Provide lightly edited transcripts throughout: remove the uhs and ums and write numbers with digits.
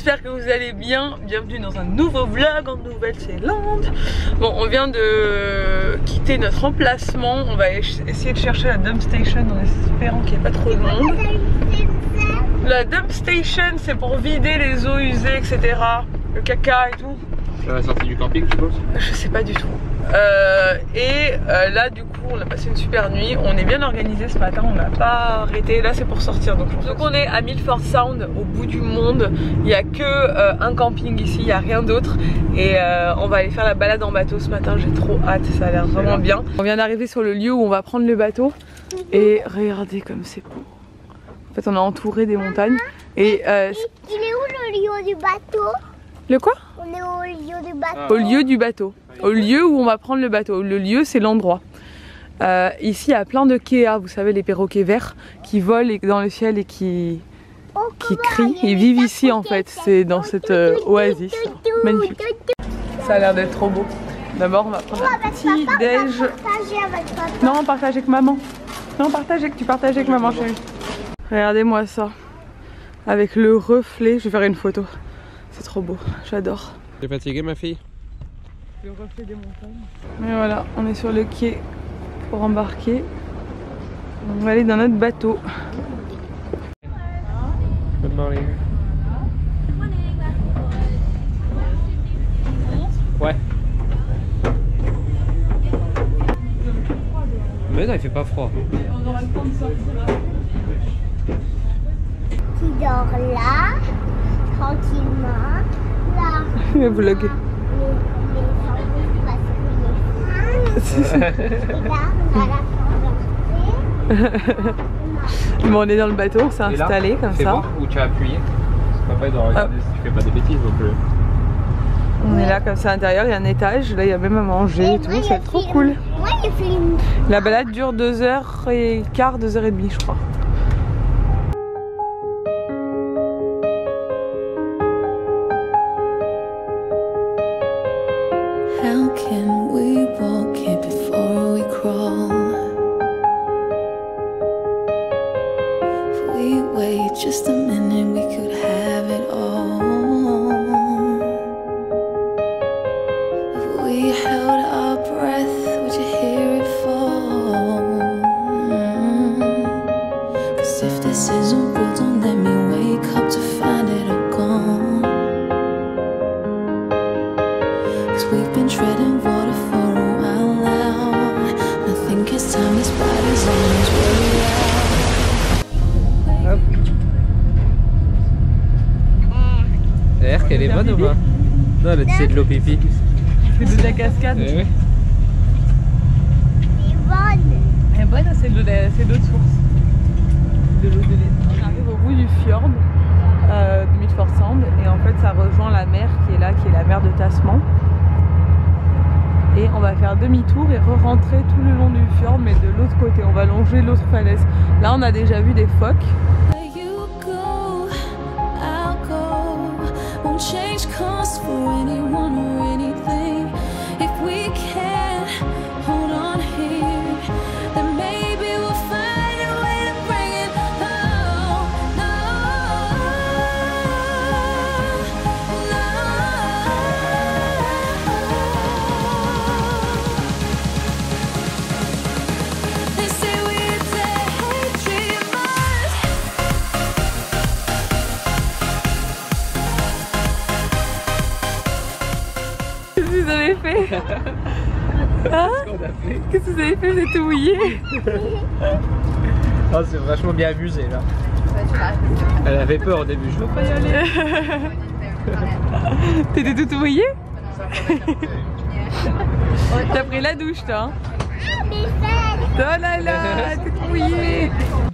j'espère que vous allez bien. Bienvenue dans un nouveau vlog en Nouvelle-Zélande. Bon, on vient de quitter notre emplacement. On va essayer de chercher la dump station en espérant qu'il n'y ait pas trop de monde. La dump station, c'est pour vider les eaux usées, etc. Le caca et tout. À la sortie du camping, tu penses? Je sais pas du tout. Là du coup on a passé une super nuit. On est bien organisé ce matin, on n'a pas arrêté. Là c'est pour sortir. Donc on est à Milford Sound, au bout du monde. Il n'y a que un camping ici, il n'y a rien d'autre. Et on va aller faire la balade en bateau ce matin. J'ai trop hâte, ça a l'air vraiment bien. On vient d'arriver sur le lieu où on va prendre le bateau. Et regardez comme c'est beau. En fait on est entouré des montagnes. Et il est où le lieu du bateau? Le quoi? On est au lieu du bateau. Au lieu du bateau. Au lieu où on va prendre le bateau. Le lieu c'est l'endroit. Ici il y a plein de kéas, vous savez les perroquets verts qui volent dans le ciel et qui crient. Ils vivent ici en fait, c'est dans cette oasis. Magnifique. Ça a l'air d'être trop beau. D'abord on va prendre un petit déj. Non, partage avec maman. Non, tu partages avec maman chérie. Regardez-moi ça. Avec le reflet, je vais faire une photo. C'est trop beau, j'adore. T'es fatiguée ma fille? Le reflet des montagnes. Mais voilà, on est sur le quai pour embarquer. On va aller dans notre bateau. Good morning. Ouais. Mais non, il fait pas froid. On aura le temps de sortir. Qui dort là, tranquillement. Là. Le vlog. Bon, on est dans le bateau, on s'est installé comme ça. Bon, où tu as appuyé. Papa il doit regarder si tu fais pas des bêtises donc. On est là comme ça à l'intérieur, il y a un étage, là il y a même à manger et tout, c'est trop cool. La balade dure 2h15, 2h30 je crois. How can we walk it before we crawl? If we wait just a minute, we could have it all. If we held our breath, would you hear it fall? 'Cause if this isn't real, don't let me wake up to find it all gone. We've been treading water for a while now. I think it's time this ride is on its way out. L'air qu'elle est bonne ou pas? Non, elle a dit c'est de l'eau pipi. C'est de la cascade. Eh oui. Elle est bonne. Elle est bonne, c'est de l'eau de source. De l'eau de lait. On arrive au bout du fjord de Milford Sound et en fait ça rejoint la mer qui est là, qui est la mer de Tasman. Et on va faire demi-tour et re-rentrer tout le long du fjord mais de l'autre côté, on va longer l'autre falaise. Là on a déjà vu des phoques. Where you go, I'll go. Won't change course for anyone or anything. If we can't hold on here, then maybe we'll find a way to bring it home. No, They say we're daydreamers. Qu'est-ce que vous avez fait? Hein? Qu'est-ce que vous avez fait? Vous êtes tout mouillé. Oh, c'est vachement bien amusé là. Elle avait peur au début, je veux pas y aller. T'étais tout mouillé? T'as pris la douche toi hein? Oh là là, t'es tout mouillé.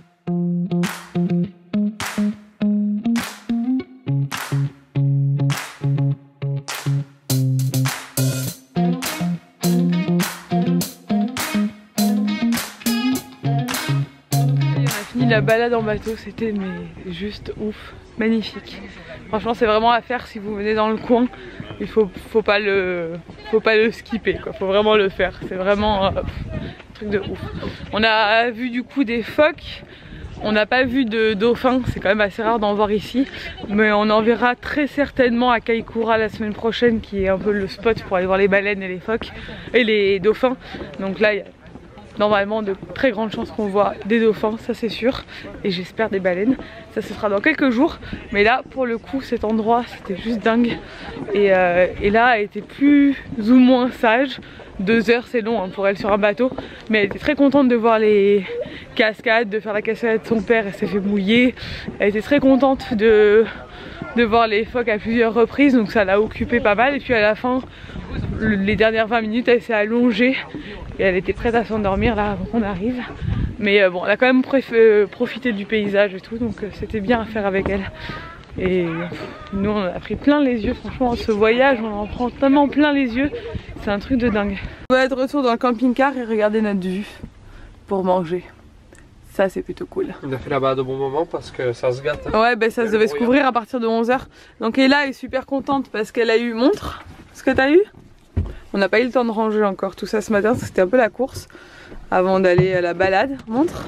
La balade en bateau, c'était mais juste ouf, magnifique. Franchement, c'est vraiment à faire si vous venez dans le coin. Il faut pas le skipper quoi. Faut vraiment le faire. C'est vraiment un truc de ouf. On a vu du coup des phoques. On n'a pas vu de dauphins, c'est quand même assez rare d'en voir ici. Mais on en verra très certainement à Kaikoura la semaine prochaine, qui est un peu le spot pour aller voir les baleines et les phoques et les dauphins. Donc là, il y a normalement de très grandes chances qu'on voit des dauphins, ça c'est sûr. Et j'espère des baleines. Ça se fera dans quelques jours. Mais là, pour le coup, cet endroit, c'était juste dingue. Et là, elle était plus ou moins sage. 2 heures c'est long hein, pour elle sur un bateau, mais elle était très contente de voir les cascades, de faire la cascade de son père, elle s'est fait mouiller. Elle était très contente de voir les phoques à plusieurs reprises, donc ça l'a occupée pas mal. Et puis à la fin, les dernières 20 minutes, elle s'est allongée et elle était prête à s'endormir là avant qu'on arrive. Mais bon, elle a quand même profité du paysage et tout, donc c'était bien à faire avec elle. Et nous on a pris plein les yeux, franchement ce voyage on en prend tellement plein les yeux, c'est un truc de dingue. On va être de retour dans le camping-car et regarder notre vue pour manger. Ça c'est plutôt cool. On a fait là-bas de bon moment parce que ça se gâte. Ouais bah ça devait se couvrir à partir de 11 h. Donc Ella est super contente parce qu'elle a eu, montre ce que t'as eu. On n'a pas eu le temps de ranger encore tout ça ce matin, c'était un peu la course avant d'aller à la balade. Montre.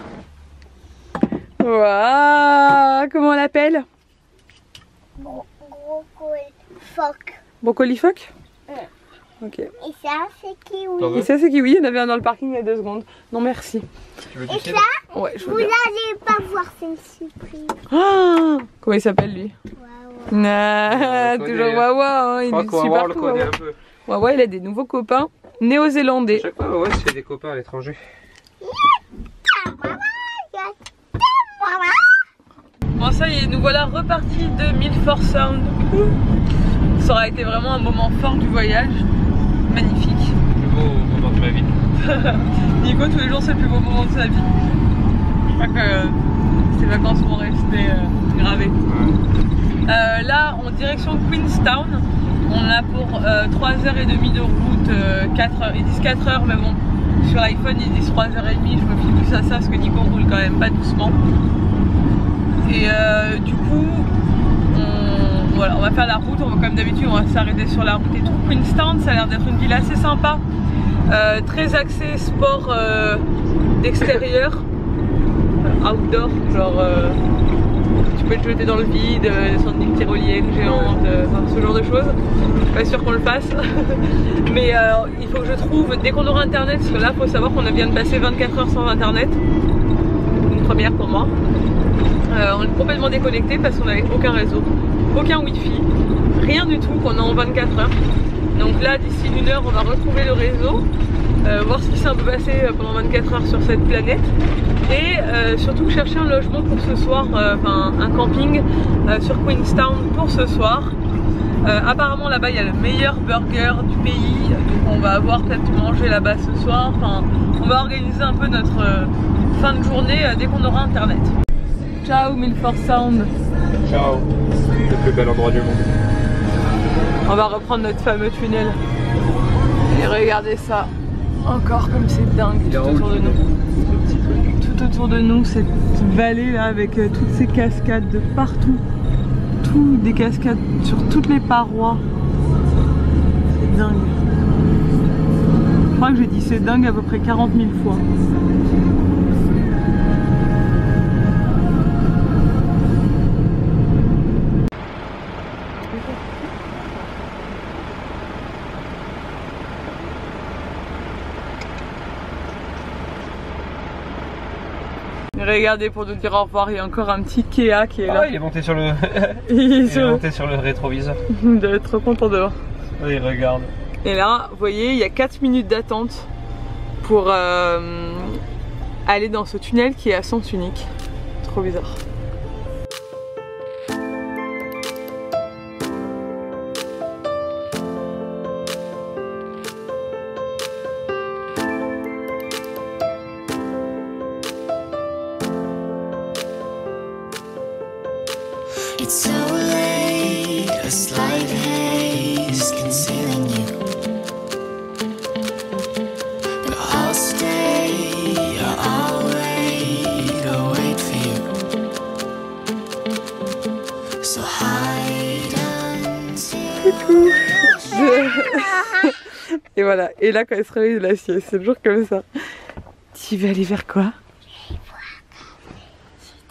Waouh, comment on l'appelle? Brocoli phoque. Brocoli phoque? Ouais. Ok. Et ça, c'est kiwi. Et ça c'est kiwi, il y en avait un dans le parking il y a 2 secondes. Non merci. Tu veux Et du ça, Ouais, je veux vous bien. n'allez pas voir, c'est une surprise. Ah, comment il s'appelle lui? Waouh. Nah, On le toujours connaît. Wawa, hein, il Je crois est qu'on va super voir le cool. connaît un Wawa. peu. Wawa, il a des nouveaux copains néo-zélandais. Chaque fois, ouais, c'est des copains à l'étranger. Bon ça y est, nous voilà repartis de Milford Sound. Ça aura été vraiment un moment fort du voyage. Magnifique. Le plus beau moment de ma vie. Nico, tous les jours c'est le plus beau moment de sa vie. Je crois que ces vacances vont rester gravées. Ouais. Là, en direction de Queenstown, on a pour 3h30 de route, 4h, ils disent 4h, mais bon, sur l'iPhone ils disent 3h30, je me fie plus à ça parce que Nico roule quand même pas doucement. Et du coup, voilà, on va faire la route, comme d'habitude on va s'arrêter sur la route et tout. Queenstown, ça a l'air d'être une ville assez sympa, très axée sport d'extérieur, outdoor, genre tu peux te jeter dans le vide, descendre une tyrolienne géante, enfin, ce genre de choses. Pas sûr qu'on le fasse, mais il faut que je trouve, dès qu'on aura internet, parce que là il faut savoir qu'on vient de passer 24 heures sans internet, une première pour moi. On est complètement déconnecté parce qu'on n'avait aucun réseau, aucun wifi, rien du tout pendant 24 heures. Donc là d'ici 1 heure on va retrouver le réseau, voir ce qui s'est un peu passé pendant 24 heures sur cette planète et surtout chercher un logement pour ce soir, enfin un camping sur Queenstown pour ce soir. Apparemment là-bas il y a le meilleur burger du pays, donc on va avoir peut-être mangé là-bas ce soir. Enfin, on va organiser un peu notre fin de journée dès qu'on aura internet. Ciao Milford Sound. Ciao. Le plus bel endroit du monde. On va reprendre notre fameux tunnel. Et regardez ça. Encore comme c'est dingue tout autour de nous. Tout autour de nous, cette vallée là avec toutes ces cascades de partout. Des cascades sur toutes les parois. C'est dingue. Je crois que j'ai dit c'est dingue à peu près 40 000 fois. Regardez, pour nous dire au revoir, il y a encore un petit Kea qui est là. Ah, il est monté sur le Il est monté sur le rétroviseur. Il doit être trop content dehors. Oui, regarde. Et là, vous voyez, il y a 4 minutes d'attente pour aller dans ce tunnel qui est à sens unique. Trop bizarre. It's so late, a slight haze concealing you. But I'll stay, I'll wait for you. So hide until Et voilà, et là quand elle se réveille de la sieste, c'est toujours comme ça. Tu veux aller vers quoi?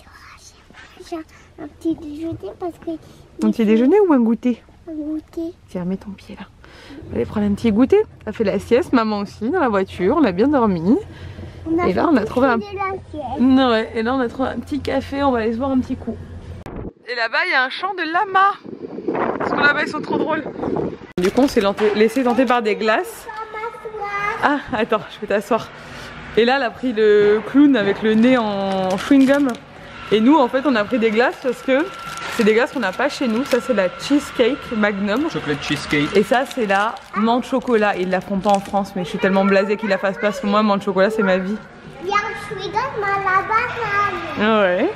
manger un petit déjeuner parce que... Un petit déjeuner ou un goûter? Un goûter. Tiens, mets ton pied là. On va aller prendre un petit goûter. On a fait la sieste, maman aussi, dans la voiture. On a bien dormi. Et là, on a trouvé un... Ouais, et là, on a trouvé un petit café. On va aller se boire un petit coup. Et là-bas, il y a un champ de lama. Parce que là-bas, ils sont trop drôles. Du coup, on s'est laissé tenter par des glaces. Ah, attends, je peux t'asseoir. Et là, elle a pris le clown avec le nez en chewing-gum. Et nous, en fait, on a pris des glaces parce que c'est des glaces qu'on n'a pas chez nous. Ça, c'est la cheesecake Magnum. Chocolate cheesecake. Et ça, c'est la menthe chocolat. Ils la font pas en France, mais je suis tellement blasée qu'ils la fassent pas. Parce que moi, menthe chocolat, c'est ma vie. Il y a un chewing-gum à la banane. Ouais.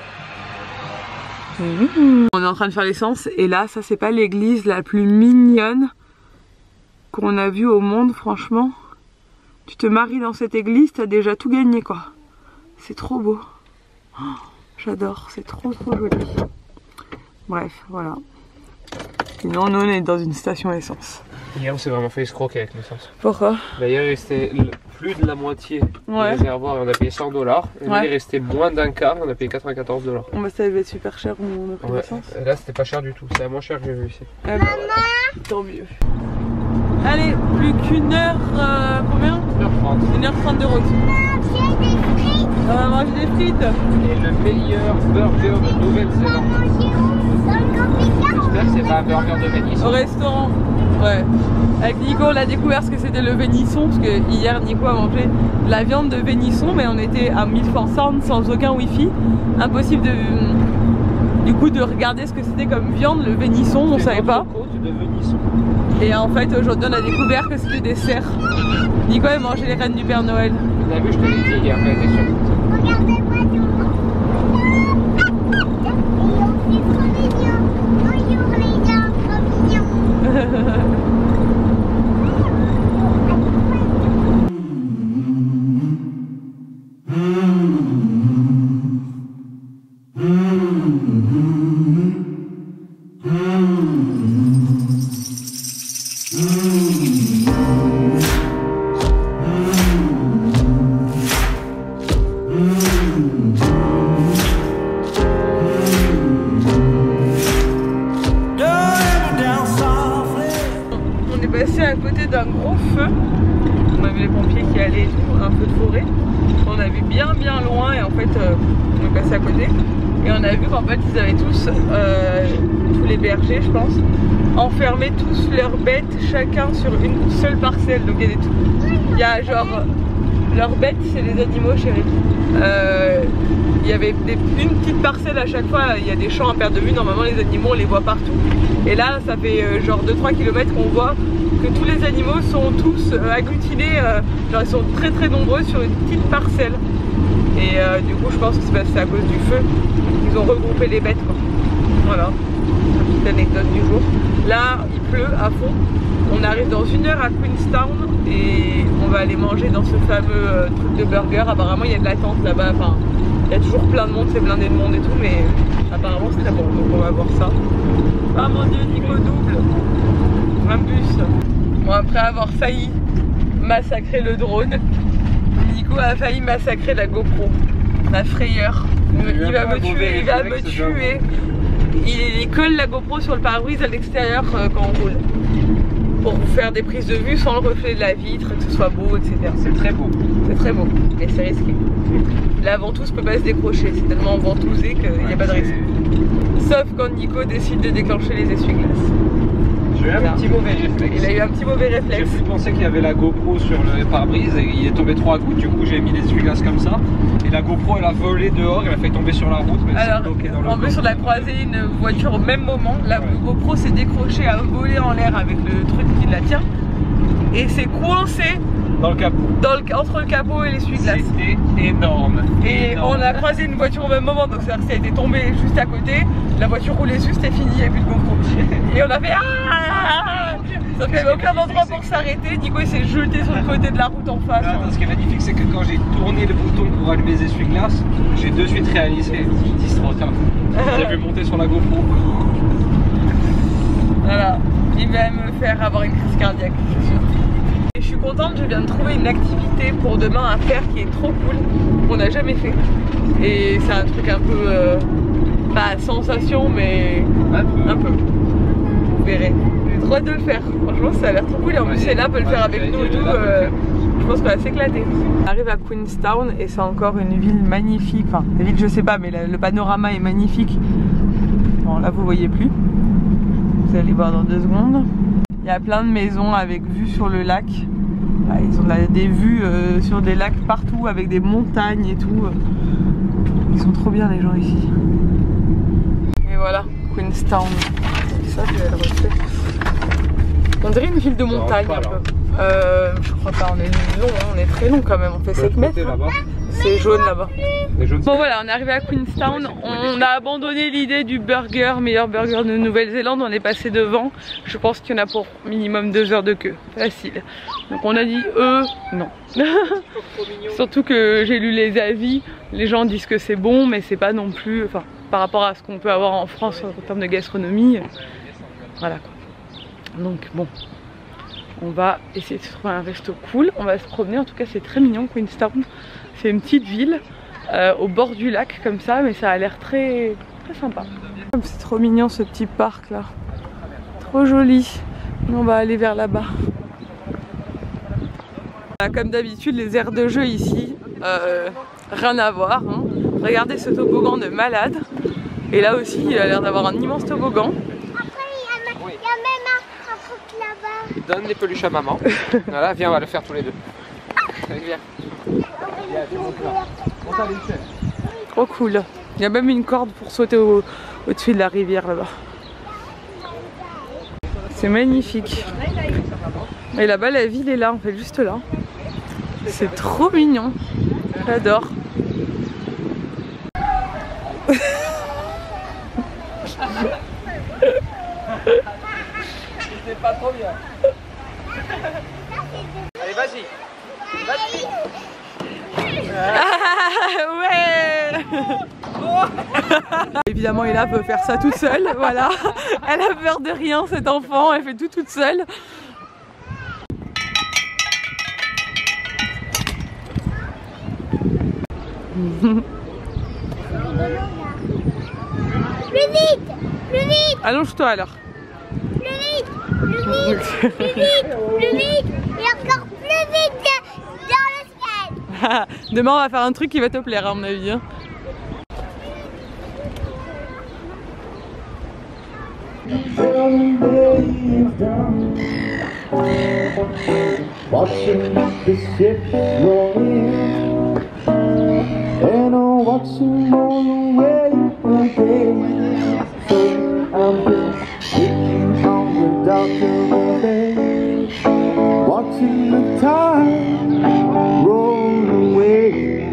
On est en train de faire l'essence. Et là, ça, c'est pas l'église la plus mignonne qu'on a vue au monde, franchement. Tu te maries dans cette église, t'as déjà tout gagné, quoi. C'est trop beau. Oh, j'adore, c'est trop joli. Bref, voilà. Sinon, nous, on est dans une station essence. Hier, on s'est vraiment fait escroquer avec l'essence. Pourquoi? Bah, hier, il restait plus de la moitié du réservoir et on a payé 100 $. Et là, il restait moins d'un quart et on a payé 94 $. Bon, bah, ça devait être super cher où on a pris l'essence. Et là, c'était pas cher du tout. C'est la moins cher que j'ai vu ici. Ah bah, tant mieux. Allez, plus qu'une heure, combien? 1h30. 1h30 de route. On va manger des frites. Et le meilleur burger de Nouvelle-Zélande. J'espère que c'est pas un burger de Vénisson. Au restaurant, ouais. Avec Nico, on a découvert ce que c'était le Vénisson. Parce que hier, Nico a mangé de la viande de Vénisson. Mais on était à Milford Sound sans aucun wifi. Impossible du coup de regarder ce que c'était comme viande, le Vénisson, on savait pas. Et en fait, aujourd'hui, on a découvert que c'était des cerfs. Nico a mangé les reines du Père Noël. Vous avez vu, je te l'ai dit hier, mais t'es sûr. Regardez-moi tout. Et on fait trop mignon. Bonjour les gens, trop mignon. À côté d'un gros feu, on avait les pompiers qui allaient et tout, un feu de forêt. On a vu bien loin et en fait on est passé à côté et on a vu qu'en fait ils avaient tous les bergers je pense enfermé tous leurs bêtes chacun sur une seule parcelle. Donc il y a genre leurs bêtes, c'est les animaux chéris. Il y avait une petite parcelle à chaque fois, il y a des champs à perte de vue, normalement les animaux on les voit partout. Et là ça fait genre 2-3 km qu'on voit que tous les animaux sont tous agglutinés, genre ils sont très nombreux sur une petite parcelle. Et du coup je pense que c'est à cause du feu, ils ont regroupé les bêtes quoi. Voilà, petite anecdote du jour. Là il pleut à fond, on arrive dans 1 heure à Queenstown et on va aller manger dans ce fameux truc de burger. Apparemment il y a de l'attente là-bas, enfin il y a toujours plein de monde, c'est blindé de monde et tout, mais apparemment c'est très bon, donc on va voir ça. Ah mon dieu, Nico double un bus. Bon, après avoir failli massacrer le drone, Nico a failli massacrer la GoPro. La frayeur. Il va me tuer, il va me tuer. Il colle la GoPro sur le pare-brise à l'extérieur quand on roule. Pour faire des prises de vue sans le reflet de la vitre, que ce soit beau, etc. C'est très beau. C'est très beau, mais c'est risqué. La ventouse peut pas se décrocher, c'est tellement ventousé qu'il n'y a pas de risque. Sauf quand Nico décide de déclencher les essuie-glaces. J'ai eu un petit mauvais réflexe. Il a eu un petit mauvais réflexe. J'ai pensé qu'il y avait la GoPro sur le pare-brise et il est tombé 3 gouttes, du coup j'ai mis les essuie-glaces comme ça. Et la GoPro elle a volé dehors, elle a fait tomber sur la route. Mais alors, en plus on a croisé une voiture au même moment, la GoPro s'est décrochée, a volé en l'air avec le truc qui la tient. Et s'est coincé dans le capot. Entre le capot et l'essuie-glace. C'était énorme. Et on a croisé une voiture au même moment, donc c'est-à-dire que ça a été tombé juste à côté. La voiture roulait juste, c'était fini, il n'y avait plus de GoPro. Et on a fait ah. Sauf qu'il n'y avait aucun endroit pour s'arrêter. Nico il s'est jeté sur le côté de la route en face. Là, ce qui est magnifique, c'est que quand j'ai tourné le bouton pour allumer les essuie-glaces, j'ai de suite réalisé 10 retards. J'ai vu monter sur la GoPro. Voilà, il va me faire avoir une crise cardiaque, c'est sûr. Et je suis contente, je viens de trouver une activité pour demain à faire qui est trop cool, qu'on n'a jamais fait. Et c'est un truc un peu Bah, sensation, mais un peu. Vous verrez. J'ai trop hâte de le faire. Franchement, ça a l'air trop cool. Et en plus, Ella peut le faire avec nous et tout. Je pense qu'on va s'éclater. On arrive à Queenstown et c'est encore une ville magnifique. Enfin, la ville, je sais pas, mais le panorama est magnifique. Bon, là, vous voyez plus. Vous allez voir dans 2 secondes. Il y a plein de maisons avec vue sur le lac. Là, ils ont des vues sur des lacs partout avec des montagnes et tout. Ils sont trop bien les gens ici. Et voilà, Queenstown. Ça, je vais le refaire. On dirait une ville de montagne un peu. Je crois pas, on est long, hein, on est très long quand même, on fait 7 mètres. C'est jaune là-bas. Bon voilà, on est arrivé à Queenstown, on a abandonné l'idée du burger, meilleur burger de Nouvelle-Zélande, on est passé devant. Je pense qu'il y en a pour minimum 2 heures de queue, facile. Donc on a dit non. Surtout que j'ai lu les avis, les gens disent que c'est bon mais c'est pas non plus, enfin par rapport à ce qu'on peut avoir en France en termes de gastronomie. Voilà quoi. Donc bon. On va essayer de trouver un resto cool, on va se promener, en tout cas c'est très mignon Queenstown. C'est une petite ville au bord du lac comme ça, mais ça a l'air très sympa. C'est trop mignon ce petit parc là, trop joli. On va aller vers là-bas. Comme d'habitude les aires de jeu ici, rien à voir. Hein. Regardez ce toboggan de malade. Et là aussi il a l'air d'avoir un immense toboggan. Donne les peluches à maman. Voilà, viens, on va le faire tous les deux. Allez, viens. Trop cool. Il y a même une corde pour sauter au-dessus de la rivière là-bas. C'est magnifique. Et là-bas, la ville est là, en fait, juste là. C'est trop mignon. J'adore. C'était pas trop bien. Allez, vas-y. Vas-y. Ouais. Évidemment, Ella peut faire ça toute seule. Voilà. Elle a peur de rien, cet enfant. Elle fait tout toute seule. Plus vite! Plus vite! Allonge-toi alors. Plus vite! Plus vite! Plus vite! Plus vite! Et encore plus vite dans le ciel! Demain, on va faire un truc qui va te plaire, à mon avis. Hein. Watching the ships roll in, and I'm watching all the way again. So I'm just sitting on the dock of the bay, watching the time roll away.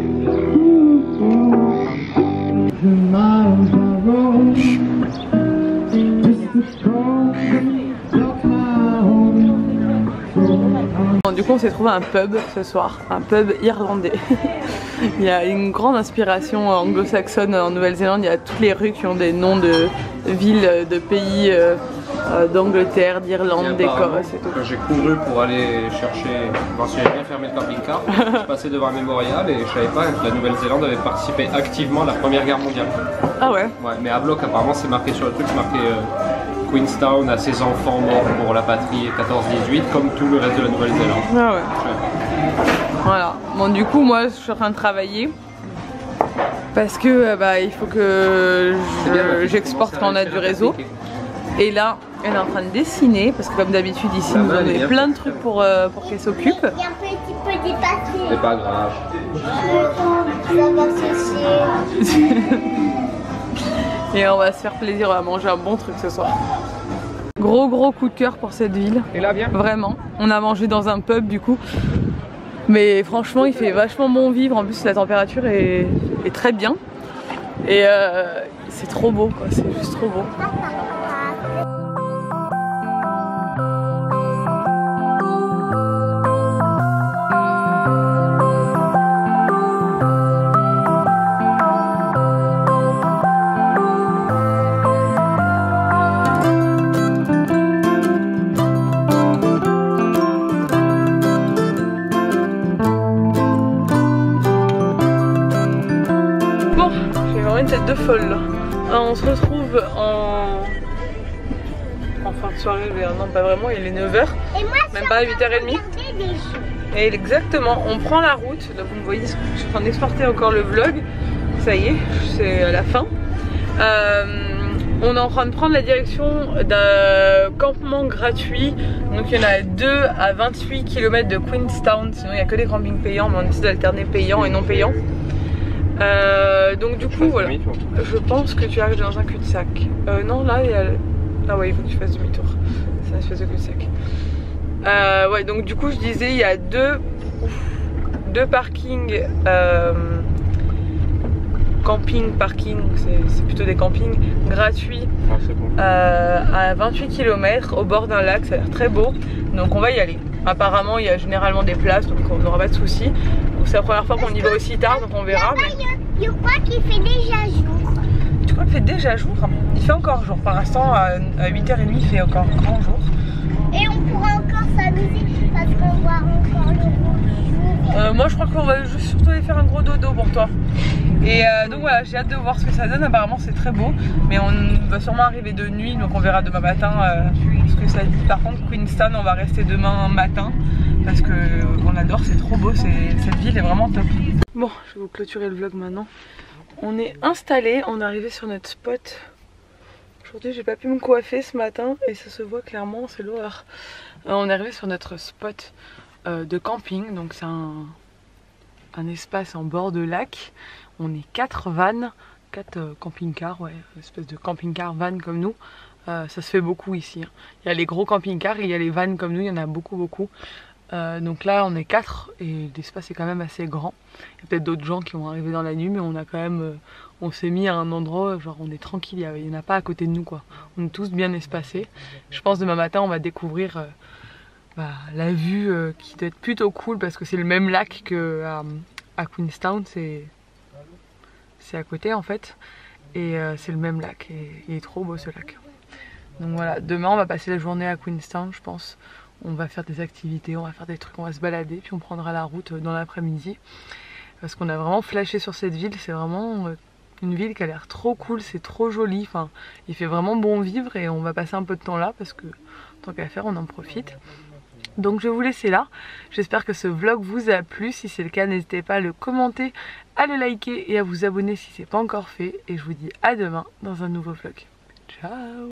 Miles I roll, just to call my home. Du coup on s'est trouvé un pub ce soir, un pub irlandais. Il y a une grande inspiration anglo-saxonne en Nouvelle-Zélande, il y a toutes les rues qui ont des noms de villes, de pays d'Angleterre, d'Irlande, d'Écosse et tout. Quand j'ai couru pour aller chercher, quand il avait bien fermé le camping-car, je passais devant un mémorial et je savais pas que la Nouvelle-Zélande avait participé activement à la Première Guerre mondiale. Ah ouais? Ouais, mais à bloc apparemment c'est marqué sur le truc, c'est marqué Queenstown a ses enfants morts pour la patrie 14-18 comme tout le reste de la Nouvelle-Zélande. Ah ouais. Voilà. Bon du coup moi je suis en train de travailler parce que il faut que j'exporte quand on a du réseau. Et là elle est en train de dessiner parce que comme d'habitude ici nous on met plein de trucs pour qu'elle s'occupe. Il est un petit peu dépassé. C'est pas grave. Ça va sécher. Et on va se faire plaisir, on va manger un bon truc ce soir. Gros coup de cœur pour cette ville. Et là, viens. Vraiment. On a mangé dans un pub du coup. Mais franchement il fait vachement bon vivre. En plus la température est très bien. Et c'est trop beau quoi, c'est juste trop beau. Tête de folle là. On se retrouve en fin de soirée, non pas vraiment, il est 9h, même pas à 8h30. Et exactement, on prend la route, là vous me voyez, je suis en train d'exporter encore le vlog, ça y est, c'est à la fin. On est en train de prendre la direction d'un campement gratuit, donc il y en a 2 à 28 km de Queenstown, sinon il n'y a que des campings payants, mais on essaie d'alterner payant et non payant. Donc du coup voilà, je pense que tu arrives dans un cul-de-sac. Non là il y a... Ah ouais, il faut que tu fasses demi-tour, c'est une espèce de cul-de-sac. Ouais, donc du coup je disais il y a deux parkings, parking, c'est plutôt des campings gratuits à 28 km au bord d'un lac, ça a l'air très beau, donc on va y aller. Apparemment il y a généralement des places, donc on n'aura pas de soucis. C'est la première fois qu'on y va aussi tard, donc on verra. Mais... Je crois qu'il fait déjà jour. Tu crois qu'il fait déjà jour? Il fait encore jour, pour l'instant à 8h30 il fait encore grand jour. Et on pourra encore s'amuser parce qu'on voit encore le gros jour. Moi je crois qu'on va juste surtout aller faire un gros dodo pour toi. Et donc voilà, j'ai hâte de voir ce que ça donne. Apparemment c'est très beau, mais on va sûrement arriver de nuit, donc on verra demain matin ce que ça dit. Par contre Queenstown on va rester demain matin parce que on adore, c'est trop beau, cette ville est vraiment top. Bon, je vais vous clôturer le vlog maintenant. On est installé, on est arrivé sur notre spot. Aujourd'hui j'ai pas pu me coiffer ce matin et ça se voit clairement, c'est l'horreur. On est arrivé sur notre spot de camping, donc c'est un espace en bord de lac. On est 4 vannes, 4 camping-cars, ouais, une espèce de camping-car van comme nous. Ça se fait beaucoup ici. Il y a les gros camping-cars, il y a les vannes comme nous, il y en a beaucoup. Donc là on est 4 et l'espace est quand même assez grand. Il y a peut-être d'autres gens qui vont arriver dans la nuit, mais on a quand même... on s'est mis à un endroit, genre on est tranquille, il n'y en a pas à côté de nous quoi. On est tous bien espacés. Je pense demain matin on va découvrir la vue qui doit être plutôt cool parce que c'est le même lac que à Queenstown, c'est à côté en fait. Et c'est le même lac et il est trop beau ce lac. Donc voilà, demain on va passer la journée à Queenstown je pense. On va faire des activités, on va faire des trucs, on va se balader, puis on prendra la route dans l'après-midi. Parce qu'on a vraiment flashé sur cette ville, c'est vraiment une ville qui a l'air trop cool, c'est trop joli. Enfin, il fait vraiment bon vivre et on va passer un peu de temps là parce que tant qu'à faire on en profite. Donc je vais vous laisser là, j'espère que ce vlog vous a plu, si c'est le cas n'hésitez pas à le commenter, à le liker et à vous abonner si c'est pas encore fait. Et je vous dis à demain dans un nouveau vlog. Ciao!